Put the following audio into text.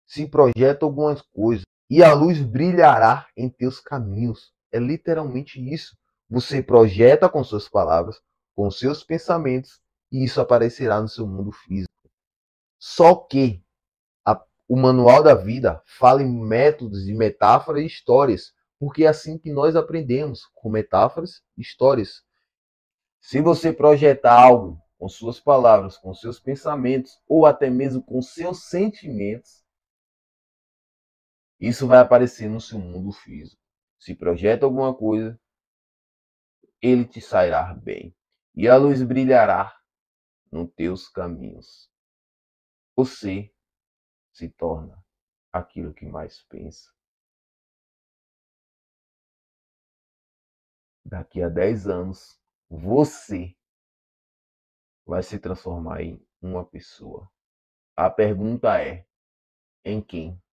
se projeta algumas coisas, e a luz brilhará em teus caminhos. É literalmente isso. Você projeta com suas palavras, com seus pensamentos, e isso aparecerá no seu mundo físico. Só que o manual da vida fala em métodos de metáforas e histórias, porque é assim que nós aprendemos, com metáforas e histórias. Se você projetar algo com suas palavras, com seus pensamentos, ou até mesmo com seus sentimentos, isso vai aparecer no seu mundo físico. Se projeta alguma coisa, ele te sairá bem, e a luz brilhará nos teus caminhos. Você se torna aquilo que mais pensa. Daqui a 10 anos, você vai se transformar em uma pessoa. A pergunta é: em quem?